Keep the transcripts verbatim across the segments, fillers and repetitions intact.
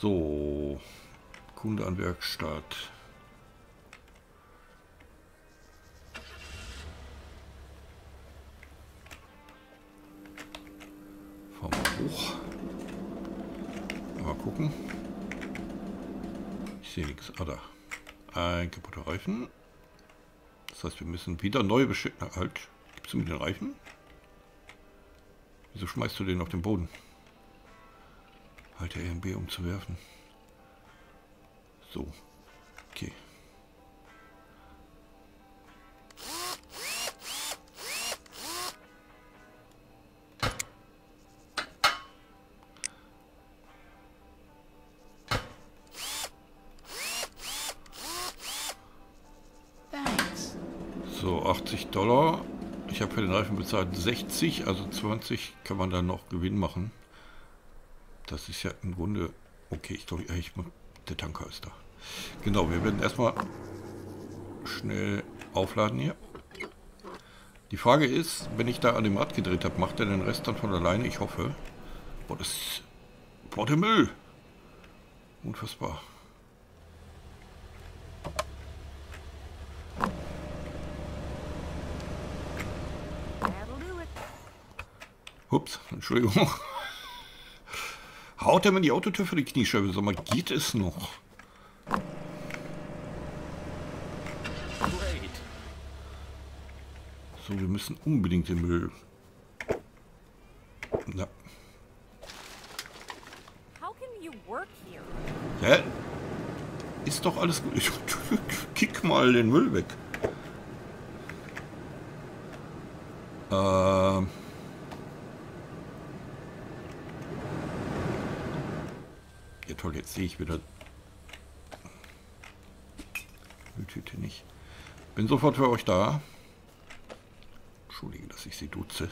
So, Kunde an Werkstatt. Fahren wir hoch. Mal gucken. Ich sehe nichts. Ah, da. Ein kaputter Reifen. Das heißt, wir müssen wieder neu bestellen. Halt. Gibst du mir den Reifen? Wieso schmeißt du den auf den Boden? Halte R und B, um zu werfen. So. Okay. So, achtzig Dollar. Ich habe für den Reifen bezahlt sechzig, also zwanzig kann man dann noch Gewinn machen. Das ist ja im Grunde okay. Ich glaube, ich, der Tanker ist da. Genau, wir werden erstmal schnell aufladen hier. Die Frage ist, wenn ich da an dem Rad gedreht habe, macht er den Rest dann von alleine? Ich hoffe. Boah, das ist... Boah, der Müll! Unfassbar. Ups, Entschuldigung. Haut er mir die Autotür für die Kniescheibe? Sag mal, geht es noch? So, wir müssen unbedingt den Müll. Na. Hä? Ist doch alles gut. Ich kick mal den Müll weg. Ähm. Ja toll, jetzt sehe ich wieder Mülltüte nicht. Bin sofort für euch da. Entschuldige, dass ich sie duze.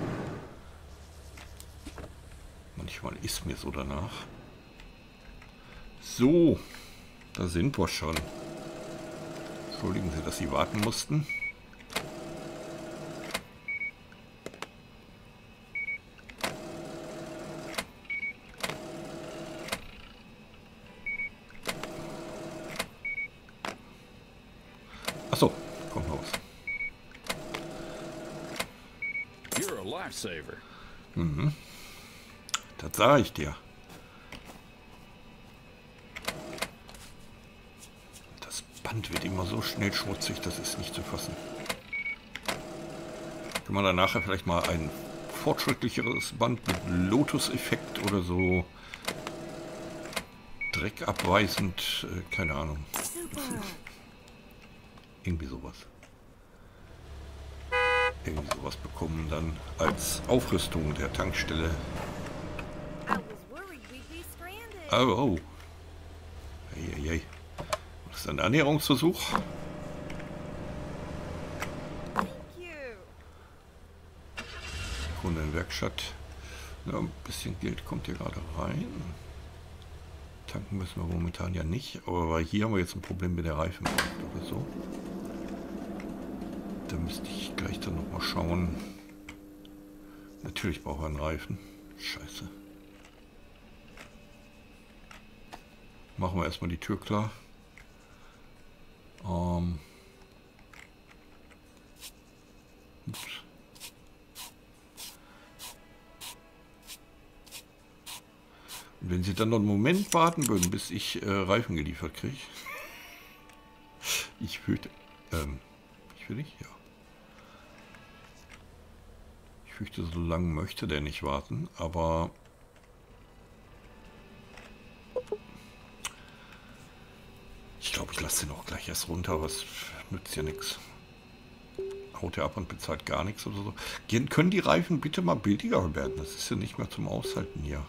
Manchmal ist mir so danach. So, da sind wir schon. Entschuldigen Sie, dass Sie warten mussten. Achso, komm raus. You're a lifesaver. Mhm. Das sah ich dir. Das Band wird immer so schnell schmutzig, das ist nicht zu fassen. Kann man dann nachher vielleicht mal ein fortschrittlicheres Band mit Lotus-Effekt oder so dreckabweisend, äh, keine Ahnung. Irgendwie sowas. Irgendwie sowas bekommen dann als Aufrüstung der Tankstelle. Oh, oh. Hey, hey, hey. Das ist ein Annäherungsversuch. Kunde in Werkstatt. Ja, ein bisschen Geld kommt hier gerade rein. Tanken müssen wir momentan ja nicht, aber weil hier haben wir jetzt ein Problem mit der Reifen oder so. Da müsste ich gleich dann noch mal schauen. Natürlich braucht er einen Reifen. Scheiße. Machen wir erstmal die Tür klar. Ähm. Ups. Und wenn Sie dann noch einen Moment warten würden, bis ich äh, Reifen geliefert kriege. Ich würde... Ähm, ich will nicht, ja. Ich fürchte, so lange möchte der nicht warten, aber... Ich glaube, ich lasse den auch gleich erst runter, aber es nützt ja nichts. Haut er ab und bezahlt gar nichts oder so. Gehen, können die Reifen bitte mal billiger werden? Das ist ja nicht mehr zum Aushalten hier.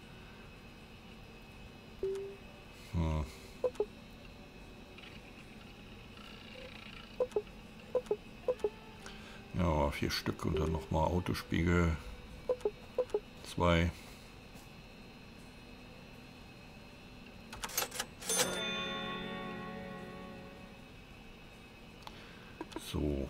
Hm. Ja, vier Stück und dann nochmal Autospiegel. Zwei. So.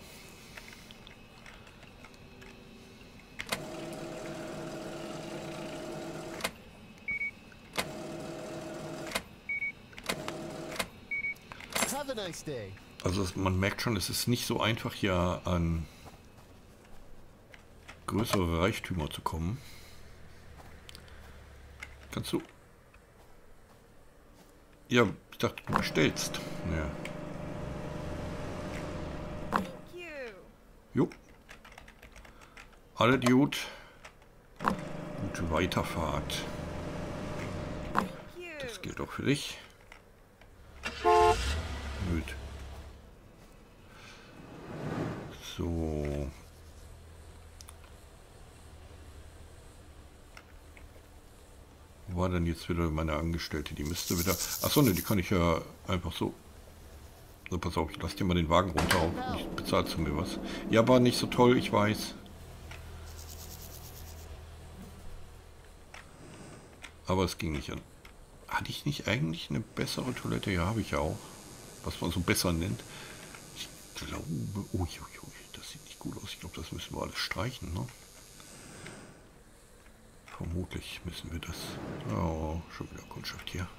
Have a nice day. Also es, man merkt schon, es ist nicht so einfach hier an größere Reichtümer zu kommen. Kannst du... Ja, ich dachte, du bestellst. Ja. Thank you. Jo. Alle gut. Gute Weiterfahrt. Thank you. Das gilt auch für dich. Gut. So. Wo war denn jetzt wieder meine Angestellte? Die müsste wieder... Achso, ne, die kann ich ja einfach so... So, pass auf, ich lasse dir mal den Wagen runter. Auch nicht bezahlst du mir was. Ja, war nicht so toll, ich weiß. Aber es ging nicht an. Hatte ich nicht eigentlich eine bessere Toilette? Ja, habe ich ja auch. Was man so besser nennt. Ich glaube... Ui, ui, ui, das sieht nicht gut aus. Ich glaube, das müssen wir alles streichen, ne? Vermutlich müssen wir das. Oh, schon wieder Kundschaft hier.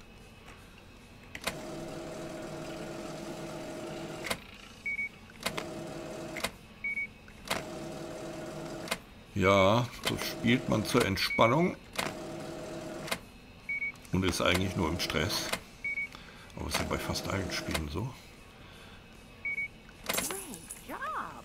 Ja, so spielt man zur Entspannung. Und ist eigentlich nur im Stress. Aber ist ja bei fast allen Spielen so. Great job.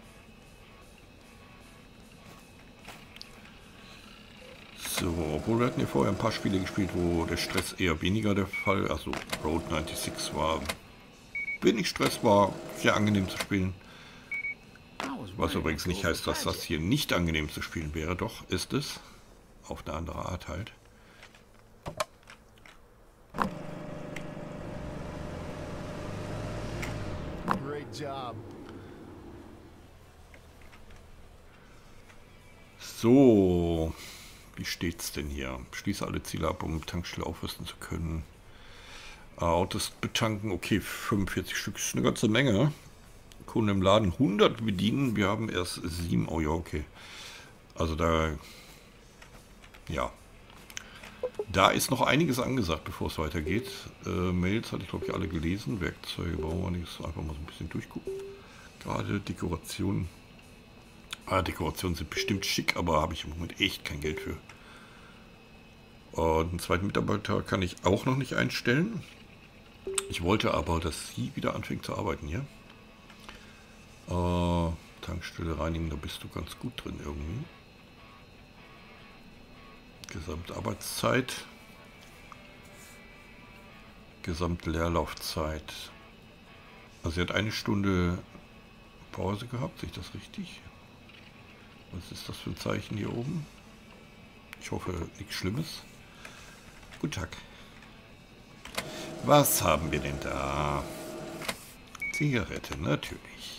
So, obwohl wir hatten ja vorher ein paar Spiele gespielt, wo der Stress eher weniger der Fall. Also Road sechsundneunzig war wenig Stress, war sehr angenehm zu spielen. Was übrigens nicht heißt, dass das hier nicht angenehm zu spielen wäre. Doch, ist es. Auf eine andere Art halt. Great job. So, wie steht's denn hier? Schließe alle Ziele ab, um Tankstelle aufrüsten zu können. Autos betanken, okay, fünfundvierzig Stück ist eine ganze Menge. Kunden im Laden hundert bedienen, wir haben erst sieben. Oh ja, okay. Also da, ja. Da ist noch einiges angesagt, bevor es weitergeht. Äh, Mails hatte ich, glaube ich, alle gelesen. Werkzeuge brauchen wir nicht. Einfach mal so ein bisschen durchgucken. Gerade Dekorationen. Ah, Dekorationen sind bestimmt schick, aber habe ich im Moment echt kein Geld für. Und einen zweiten Mitarbeiter kann ich auch noch nicht einstellen. Ich wollte aber, dass sie wieder anfängt zu arbeiten hier. Äh, Tankstelle reinigen, da bist du ganz gut drin irgendwie. Gesamtarbeitszeit. Gesamtleerlaufzeit. Also sie hat eine Stunde Pause gehabt, sehe ich das richtig? Was ist das für ein Zeichen hier oben? Ich hoffe, nichts Schlimmes. Guten Tag. Was haben wir denn da? Zigarette, natürlich.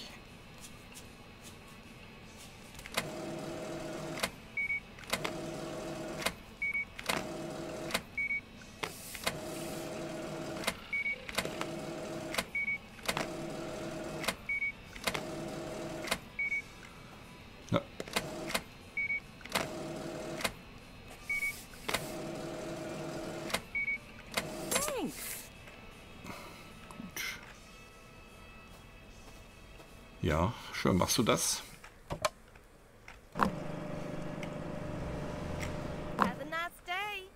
Ja. Thanks. Gut. Ja, schön machst du das. Have a nice day.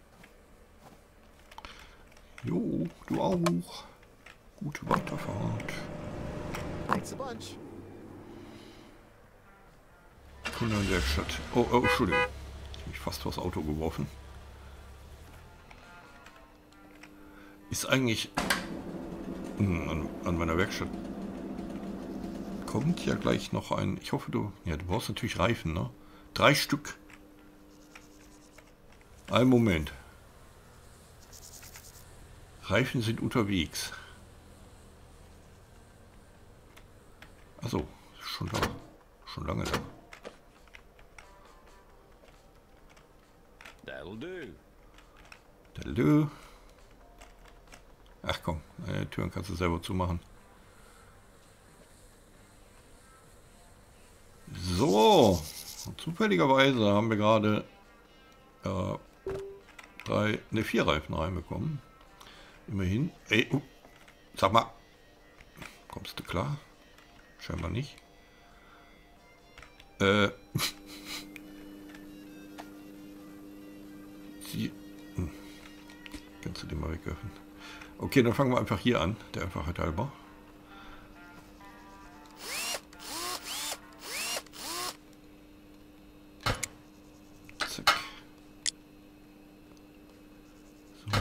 Jo, du auch. Gute Weiterfahrt. Thanks a bunch. Kunde in der Stadt. Oh, oh, Entschuldigung. Ich habe mich fast vors Auto geworfen. Ist eigentlich hm, an, an meiner Werkstatt. Kommt ja gleich noch ein. Ich hoffe, du. Ja, du brauchst natürlich Reifen, ne? Drei Stück. Ein Moment. Reifen sind unterwegs. Achso, schon da. Schon lange da. That'll do. Dalö. Ach komm, äh, Türen kannst du selber zumachen. So, und zufälligerweise haben wir gerade äh, drei, ne, vier Reifen reinbekommen. Immerhin. Ey, uh, sag mal. Kommst du klar? Scheinbar nicht. Äh. Sie. Hm. Kannst du den mal wegwerfen? Okay, dann fangen wir einfach hier an, der Einfachheit halber. Zack. So.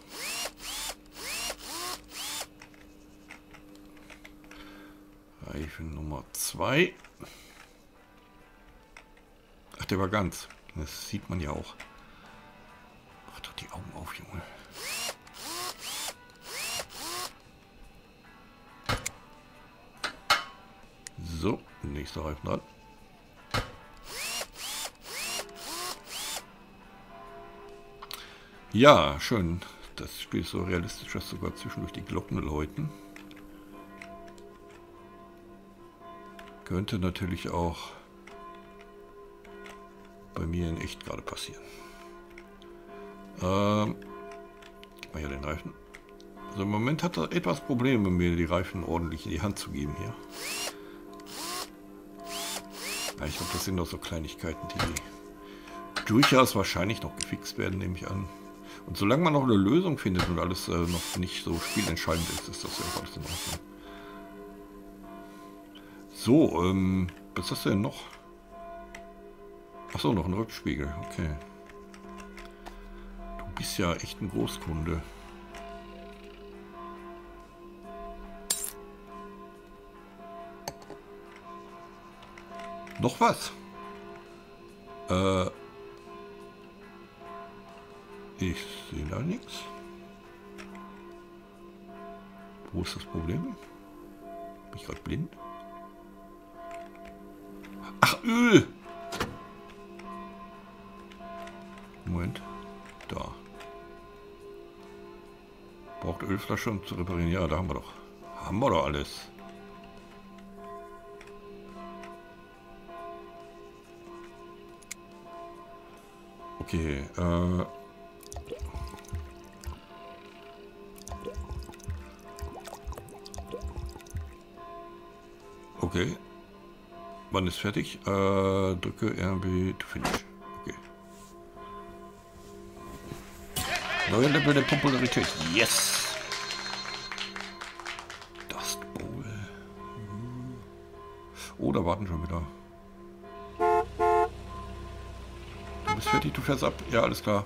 Reifen Nummer zwei. Ach, der war ganz. Das sieht man ja auch. Mach doch die Augen auf, Junge. So, nächster Reifen dran. Ja, schön. Das Spiel ist so realistisch, dass sogar zwischendurch die Glocken läuten. Könnte natürlich auch bei mir in echt gerade passieren. Ähm, gib mal hier den Reifen. Also im Moment hat er etwas Probleme, mir die Reifen ordentlich in die Hand zu geben hier. Ja, ich glaube, das sind doch so Kleinigkeiten, die durchaus wahrscheinlich noch gefixt werden, nehme ich an. Und solange man noch eine Lösung findet und alles äh, noch nicht so spielentscheidend ist, ist das ja alles in Ordnung. So, ähm, was hast du denn noch? Achso, noch ein Rückspiegel, okay. Du bist ja echt ein Großkunde. Noch was? Äh, ich sehe da nichts. Wo ist das Problem? Bin ich gerade blind? Ach, Öl! Moment. Da. Braucht Ölflasche, um zu reparieren. Ja, da haben wir doch. Haben wir doch alles. Okay, äh... Okay. Wann ist fertig? Äh, drücke R B to finish. Okay. Neuer Level der Popularität. Yes! Dust Bowl. Oh, da warten schon wieder. Du bist fertig, du fährst ab. Ja, alles klar.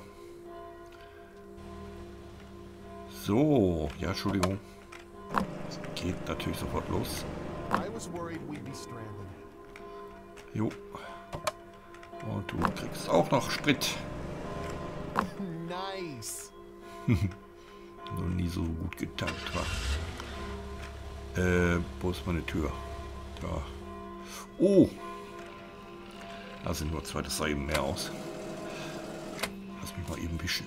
So, ja, Entschuldigung. Es geht natürlich sofort los. I was worried we'd be stranded. Jo. Und du kriegst auch noch Sprit. Nice. Noch nie so gut getankt war. Äh, wo ist meine Tür? Da. Oh! Da sind nur zwei, das sah eben mehr aus. Lass mich mal eben wischen.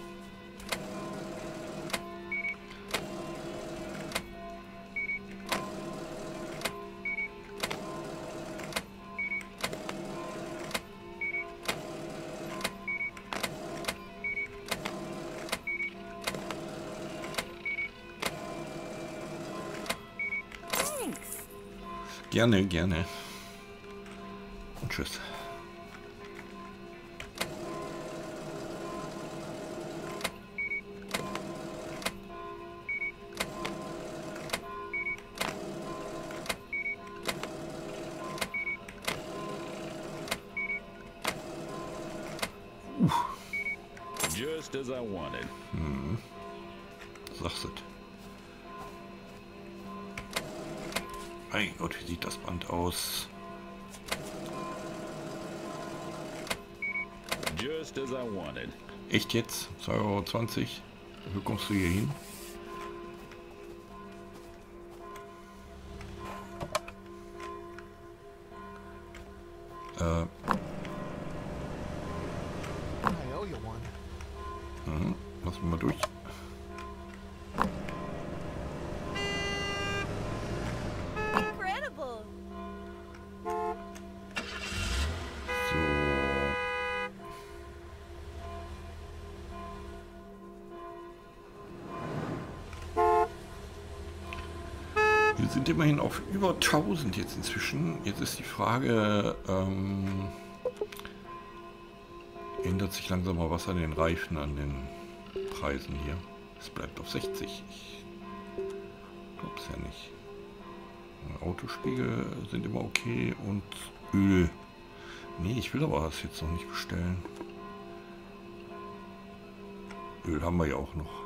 Gerne, gerne. Und tschüss. Just as I wanted. Hm. Sagst du. Mein Gott, wie sieht das Band aus? Just as I wanted. Echt jetzt? zwei Euro zwanzig? Dafür kommst du hier hin? Äh. I owe you one. Mhm. Lassen wir mal durch. Incredible. Wir sind immerhin auf über tausend jetzt inzwischen. Jetzt ist die Frage, ähm, ändert sich langsam mal was an den Reifen, an den Preisen hier. Es bleibt auf sechzig. Ich glaube es ja nicht. Autospiegel sind immer okay und Öl. Nee, ich will aber das jetzt noch nicht bestellen. Öl haben wir ja auch noch.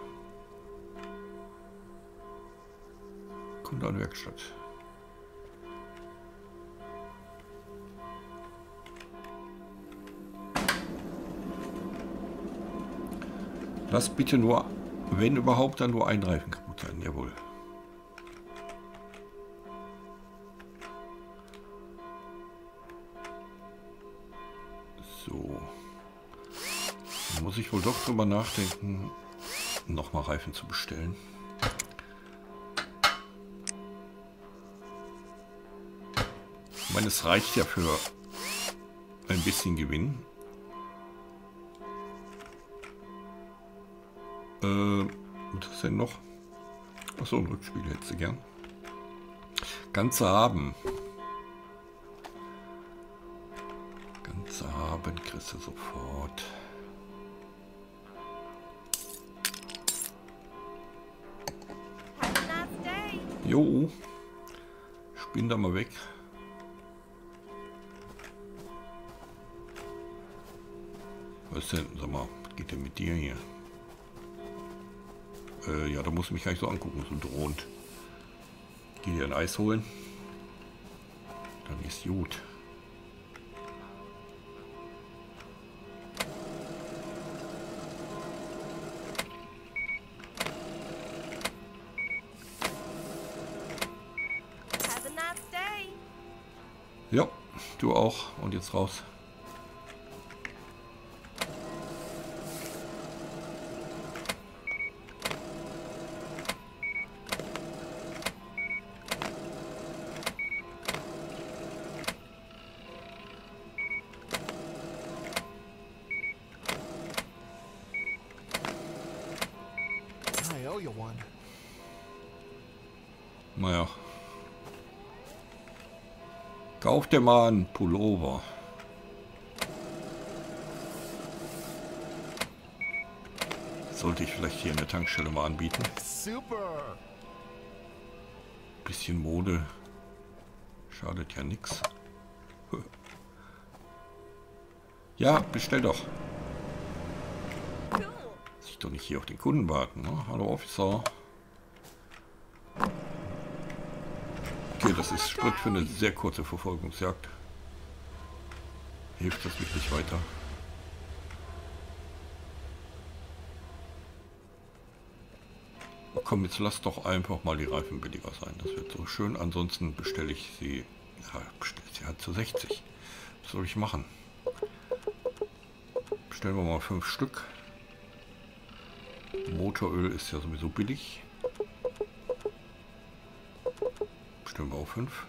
Kunde an Werkstatt. Lass bitte nur, wenn überhaupt, dann nur ein Reifen kaputt sein. Jawohl. So. Dann muss ich wohl doch drüber nachdenken, nochmal Reifen zu bestellen. Ich meine, es reicht ja für ein bisschen Gewinn. Äh, was ist denn noch? Achso, ein Rückspiegel hättest du gern. Ganze haben. Ganze haben kriegst du sofort. Have a nice day. Jo. Spinn da mal weg. Was denn? Sag mal, was geht denn mit dir hier? Äh, ja, da musst du mich gar nicht so angucken, so drohend. Geh dir ein Eis holen. Dann ist gut. Have a nice day. Ja, du auch. Und jetzt raus. I owe you one. Naja. Kauf dir mal einen Pullover. Sollte ich vielleicht hier in der Tankstelle mal anbieten. Super. Bisschen Mode. Schadet ja nichts. Ja, bestell doch. Cool. Ich doch nicht hier auf den Kunden warten. Ne? Hallo Officer. Okay, das ist Sprit für eine sehr kurze Verfolgungsjagd. Hilft das wirklich weiter? Komm, jetzt lass doch einfach mal die Reifen billiger sein. Das wird so schön. Ansonsten bestelle ich sie, ja, bestelle sie halt zu sechzig. Was soll ich machen? Bestellen wir mal fünf Stück. Motoröl ist ja sowieso billig. Bestellen wir auch fünf.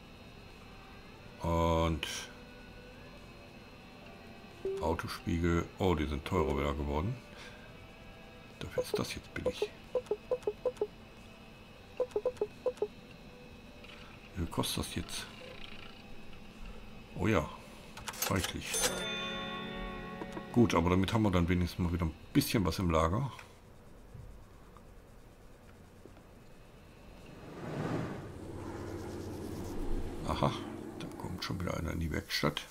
Und Autospiegel. Oh, die sind teurer wieder geworden. Dafür ist das jetzt billig. Wie viel kostet das jetzt? Oh ja, reichlich. Gut, aber damit haben wir dann wenigstens mal wieder ein bisschen was im Lager. Aha, da kommt schon wieder einer in die Werkstatt.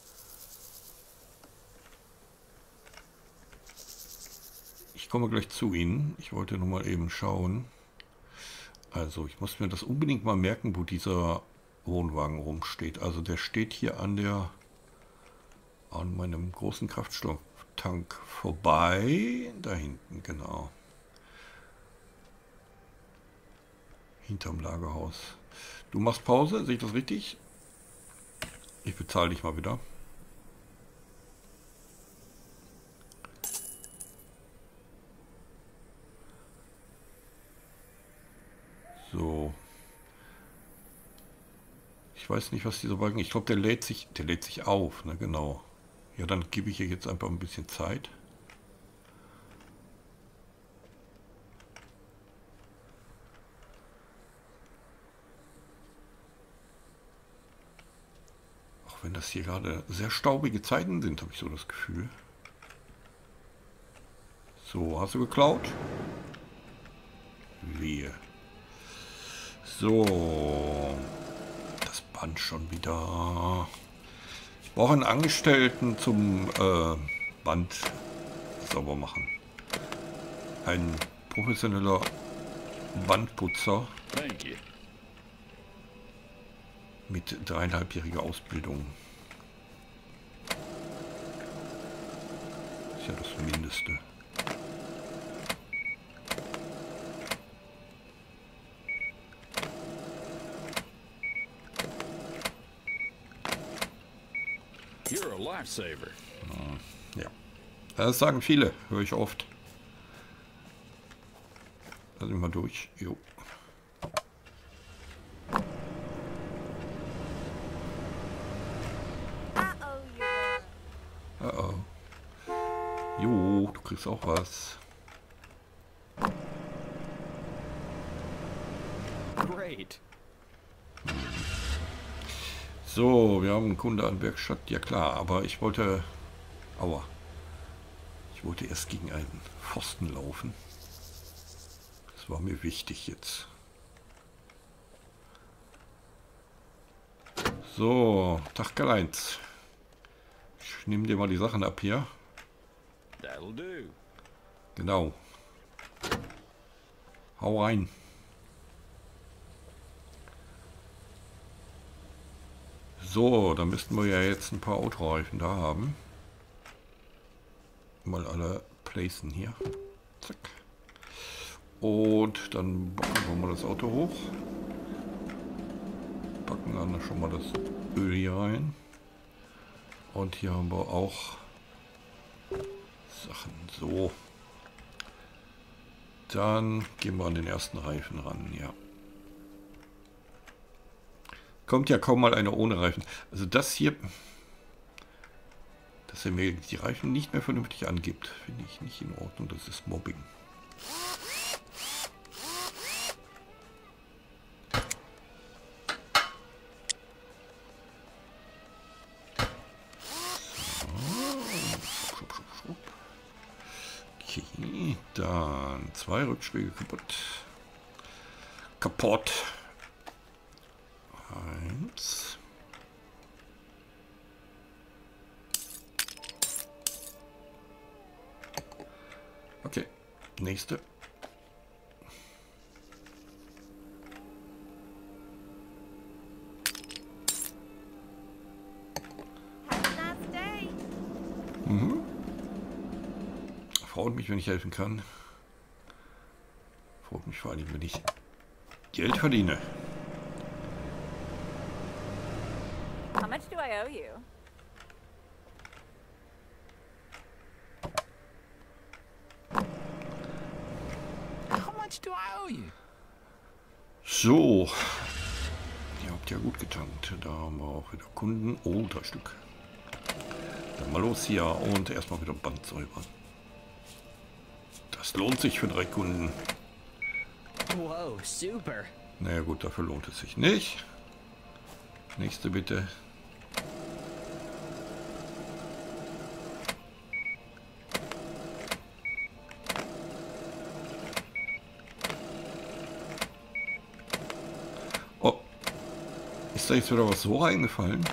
Ich komme gleich zu Ihnen. Ich wollte nur mal eben schauen. Also, ich muss mir das unbedingt mal merken, wo dieser Wohnwagen rumsteht. Also, der steht hier an der an meinem großen Kraftstofftank vorbei. Da hinten, genau. Hinterm Lagerhaus. Du machst Pause, sehe ich das richtig? Ich bezahle dich mal wieder. So. Ich weiß nicht, was dieser Wagen... Ich glaube, der lädt sich, der lädt sich auf, ne? Genau. Ja, dann gebe ich hier jetzt einfach ein bisschen Zeit. Auch wenn das hier gerade sehr staubige Zeiten sind, habe ich so das Gefühl. So, hast du geklaut? Wehe. So. Das Band schon wieder. Ich brauche einen Angestellten zum äh, Band sauber machen. Ein professioneller Bandputzer Thank you. mit dreieinhalbjähriger Ausbildung. Ist ja das Mindeste. You're a lifesaver. Ja. Das sagen viele, höre ich oft. Lass mich mal durch. Jo. Uh-oh, you won. Oh oh. Jo, du kriegst auch was. Great. So, wir haben einen Kunde an Werkstatt. Ja klar, aber ich wollte... Aua. Ich wollte erst gegen einen Pfosten laufen. Das war mir wichtig jetzt. So, Tag Karl-Heinz. Ich nehme dir mal die Sachen ab hier. That'll do. Genau. Hau rein. So, da müssten wir ja jetzt ein paar Autoreifen da haben. Mal alle placen hier. Zack. Und dann packen wir mal das Auto hoch. Packen dann schon mal das Öl hier rein. Und hier haben wir auch Sachen. So. Dann gehen wir an den ersten Reifen ran, ja. Kommt ja kaum mal einer ohne Reifen. Also das hier, dass er mir die Reifen nicht mehr vernünftig angibt, finde ich nicht in Ordnung. Das ist Mobbing. So. Schub, schub, schub. Okay, dann zwei Rückschläge kaputt. Kaputt. Eins. Okay, nächste. Have a nice day. Mhm. Freut mich, wenn ich helfen kann. Freut mich vor allem, wenn ich Geld verdiene. How much do I owe you? How much do I owe you? So. Ihr habt ja gut getankt. Da haben wir auch wieder Kunden. Oh, drei Stück. Dann mal los hier und erstmal wieder Band säubern. Das lohnt sich für drei Kunden. Whoa, super. Naja gut, dafür lohnt es sich nicht. Nächste bitte. Oh. Ist da jetzt wieder was so reingefallen?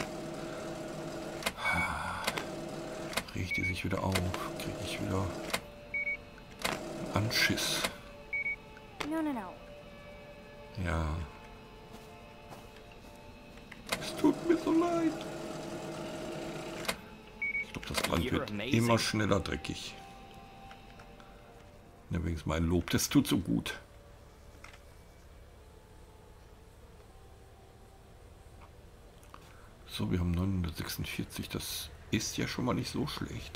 Riecht die sich wieder auf? Kriege ich wieder einen Anschiss? No, no, no. Ja. Es tut mir so leid. Ich glaube, das Land You're wird amazing. immer schneller dreckig. Übrigens mein Lob, das tut so gut. So, wir haben neunhundertsechsundvierzig. Das ist ja schon mal nicht so schlecht.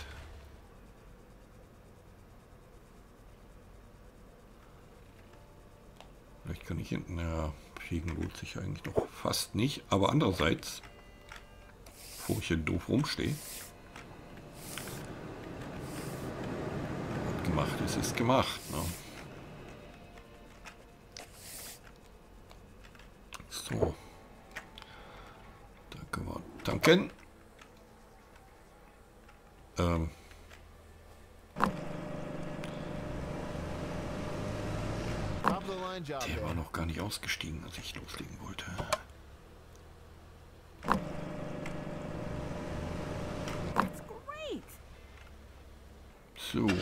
Vielleicht kann ich hinten, ja, fegen lohnt sich eigentlich noch fast nicht. Aber andererseits, bevor ich hier doof rumstehe, was gemacht ist, ist gemacht. Ne? So. Da können wir tanken. Ähm. Top of the line job Der there. war noch gar nicht ausgestiegen, als ich loslegen wollte. That's great. So.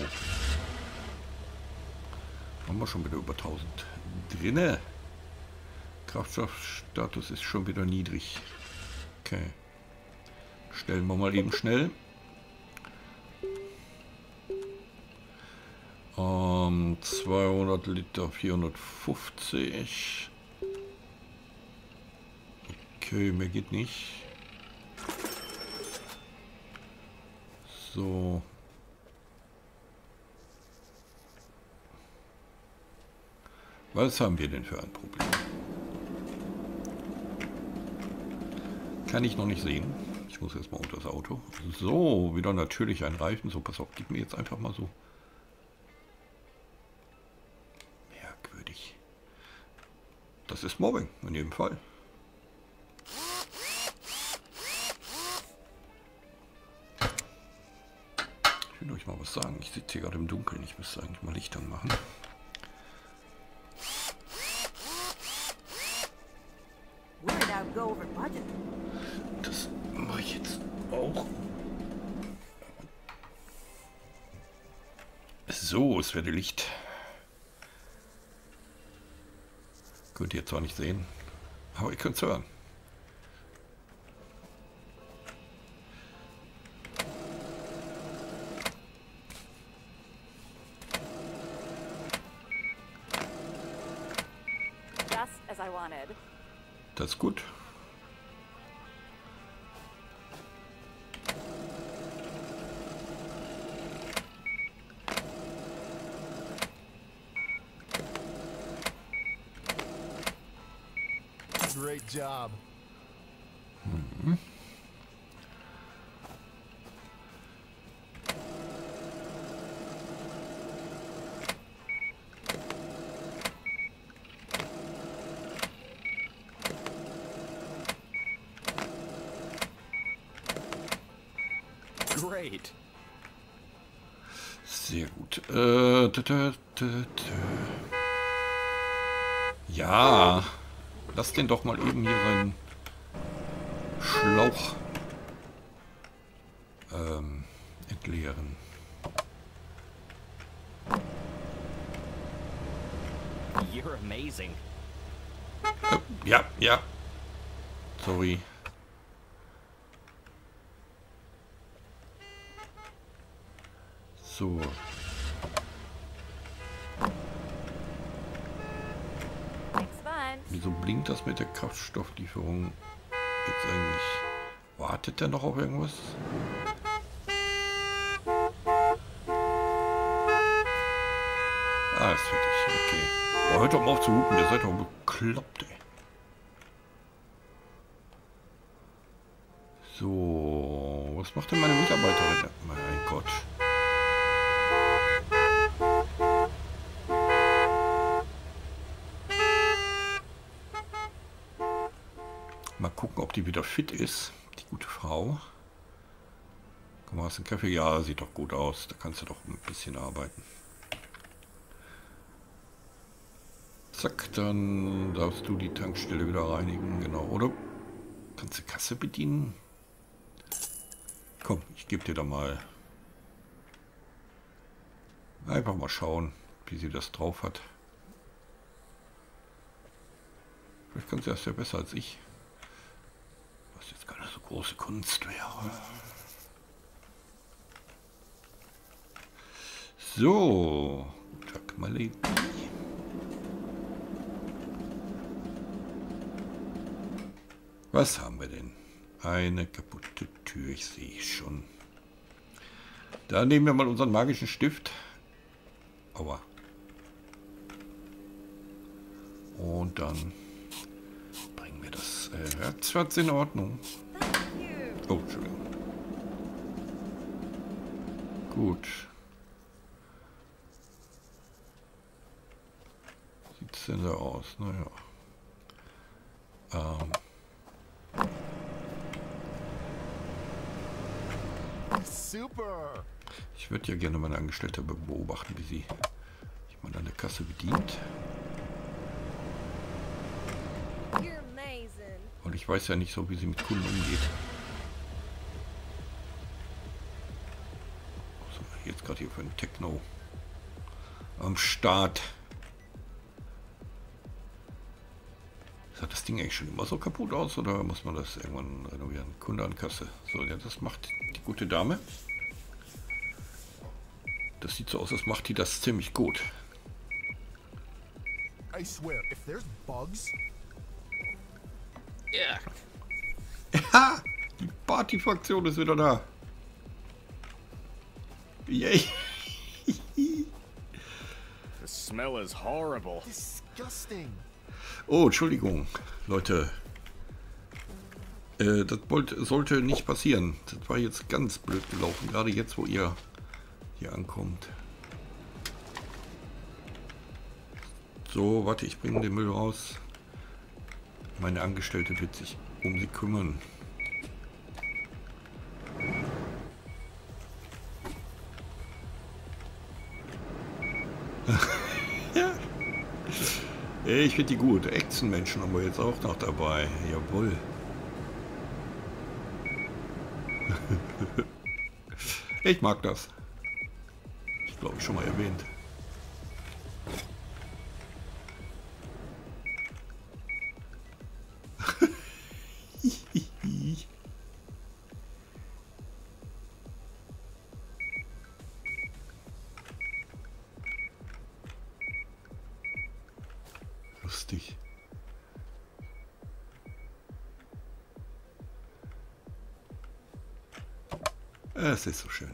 Haben wir schon wieder über tausend drinne. Kraftstoffstatus ist schon wieder niedrig. Okay. Stellen wir mal eben schnell. Ähm, zweihundert Liter, vierhundertfünfzig. Okay, mehr geht nicht. So. Was haben wir denn für ein Problem? Kann ich noch nicht sehen. Ich muss jetzt mal unter das Auto. So, wieder natürlich ein Reifen. So, pass auf, gib mir jetzt einfach mal so. Merkwürdig. Das ist Mobbing, in jedem Fall. Ich will euch mal was sagen. Ich sitze hier gerade im Dunkeln. Ich müsste eigentlich mal Licht anmachen. We're about to go over budget. Das mache ich jetzt auch. So, es werde Licht. Könnt ihr zwar nicht sehen, aber ihr könnt es hören. Just as I wanted. Das ist gut. Great job. Great. Sehr gut. Äh, tü, tü, tü, tü. Ja, lass den doch mal eben hier seinen Schlauch ähm, entleeren. You're amazing. Äh, ja, ja. Sorry. So. Thanks bunch. Wieso blinkt das mit der Kraftstofflieferung jetzt eigentlich? Wartet der noch auf irgendwas? Ah, ist fertig. Okay. Oh, hört doch mal auf zu hupen, ihr seid doch bekloppt, ey. So, was macht denn meine Mitarbeiterin? Mein Gott. Mal gucken, ob die wieder fit ist, die gute Frau. Komm mal, hast du einen Kaffee? Ja, sieht doch gut aus. Da kannst du doch ein bisschen arbeiten. Zack, dann darfst du die Tankstelle wieder reinigen, genau. Oder kannst du Kasse bedienen? Komm, ich gebe dir da mal. Einfach mal schauen, wie sie das drauf hat. Vielleicht kann sie das ja besser als ich. Was jetzt keine so große Kunst wäre. So, Tag mal leben. Was haben wir denn? Eine kaputte Tür, ich sehe schon. Da nehmen wir mal unseren magischen Stift. Aua. Und dann bringen wir das äh, ratzfatz in Ordnung. Thank you. Oh, Entschuldigung. Gut. Sieht's denn da aus? Naja. Ähm. Super. Ich würde ja gerne meine Angestellte beobachten, wie sie jemand an der Kasse bedient. You're amazing. Und ich weiß ja nicht so, wie sie mit Kunden umgeht. Was haben wir jetzt gerade hier für ein Techno am Start? Sah das Ding eigentlich schon immer so kaputt aus oder muss man das irgendwann renovieren? Kunde an Kasse. So, ja, das macht die gute Dame. Das sieht so aus, als macht die das ziemlich gut. I swear, if there's bugs, Yeah. Ha! Die Party-Fraktion ist wieder da. Yay! The smell is horrible. disgusting. Oh, Entschuldigung, Leute. Äh, das wollte, sollte nicht passieren. Das war jetzt ganz blöd gelaufen. Gerade jetzt, wo ihr hier ankommt. So, warte, ich bringe den Müll raus. Meine Angestellte wird sich um sie kümmern. Ja. Ich finde die gut. Echsenmenschen haben wir jetzt auch noch dabei. Jawohl. Ich mag das. Ich glaube, ich schon mal erwähnt. Lustig. Es ist so schön.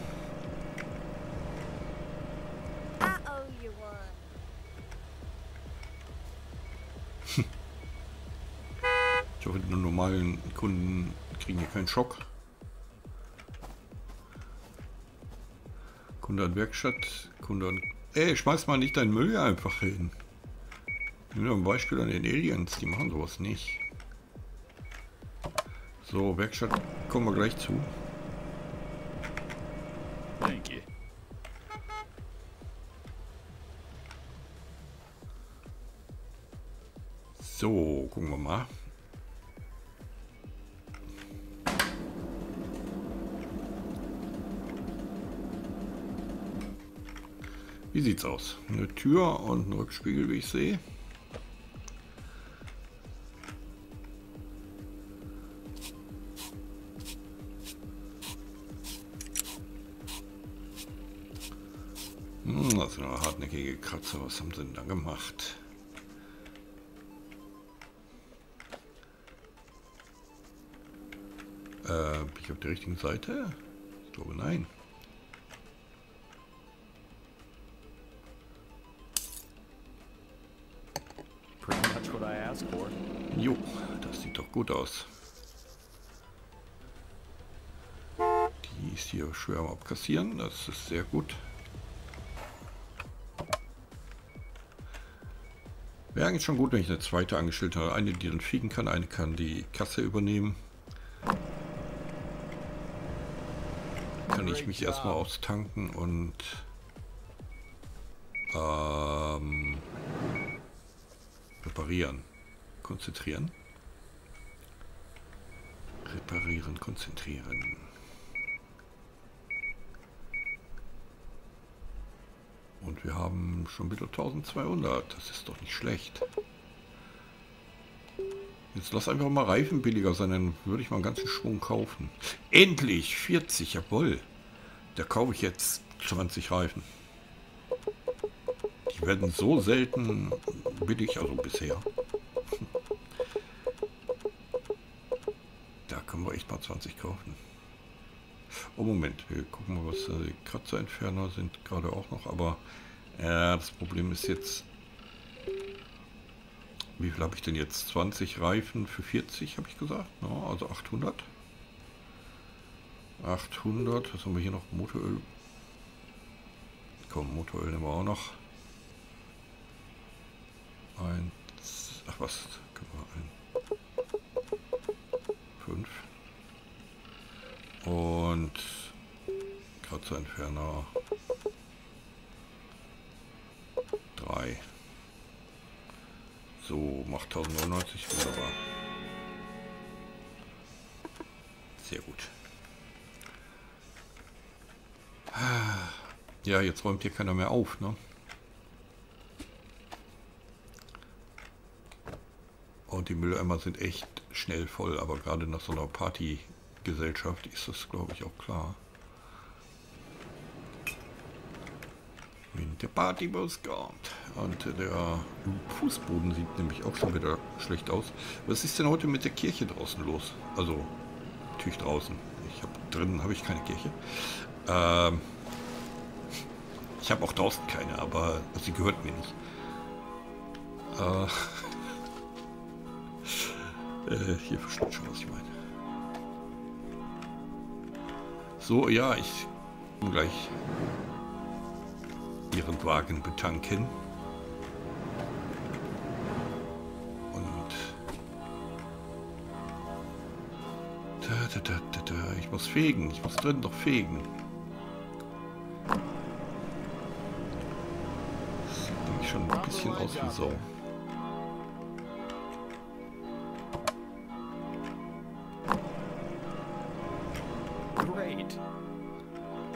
I owe you one. Ich hoffe, die normalen Kunden kriegen hier keinen Schock. Kunde an Werkstatt, Kunde an... Ey, schmeiß mal nicht deinen Müll einfach hin. Nimm doch ein Beispiel an den Aliens, die machen sowas nicht. So, Werkstatt kommen wir gleich zu. Thank you. So, gucken wir mal. Wie sieht's aus? Eine Tür und ein Rückspiegel, wie ich sehe. Hm, das sind aber hartnäckige Kratzer. Was haben sie denn da gemacht? Äh, bin ich auf der richtigen Seite? Ich glaube, nein. Pretty much what I asked for. Jo, das sieht doch gut aus. Die ist hier schwer am Abkassieren, das ist sehr gut. Wäre eigentlich schon gut, wenn ich eine zweite Angestellte habe. Eine, die dann fliegen kann, eine kann die Kasse übernehmen. Kann ich mich erstmal austanken und ähm, reparieren. Konzentrieren. Reparieren, konzentrieren. Und wir haben schon wieder eintausendzweihundert. Das ist doch nicht schlecht. Jetzt lass einfach mal Reifen billiger sein, dann würde ich mal einen ganzen Schwung kaufen. Endlich! vierzig, jawohl. Da kaufe ich jetzt zwanzig Reifen. Die werden so selten billig, also bisher. Da können wir echt mal zwanzig kaufen. Oh Moment, wir gucken mal, was die Kratzerentferner sind gerade auch noch, aber äh, das Problem ist jetzt, wie viel habe ich denn jetzt? zwanzig Reifen für vierzig, habe ich gesagt, no, also achthundert. achthundert, was haben wir hier noch? Motoröl. Komm, Motoröl nehmen wir auch noch. Eins, ach was, können wir ein, fünf. Und Kratzer-Entferner. drei. So, macht tausendneunundneunzig, wunderbar. Sehr gut. Ja, jetzt räumt hier keiner mehr auf, ne? Und die Mülleimer sind echt schnell voll, aber gerade nach so einer Partygesellschaft ist das, glaube ich, auch klar. Wenn der Partybus kommt. Und der Fußboden sieht nämlich auch schon wieder schlecht aus. Was ist denn heute mit der Kirche draußen los? Also, natürlich draußen. Ich habe drinnen habe ich keine Kirche. Ähm, ich habe auch draußen keine, aber sie gehört mir nicht. Äh, äh, hier versteht schon, was ich meine. So, ja, ich bin gleich ihren Wagen betanken. Und da, da, da, da, da. Ich muss fegen. Ich muss drin noch fegen. Das sieht nämlich schon ein bisschen aus wie Sau. Great.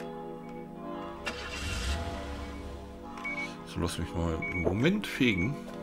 So, lass mich mal einen Moment fegen.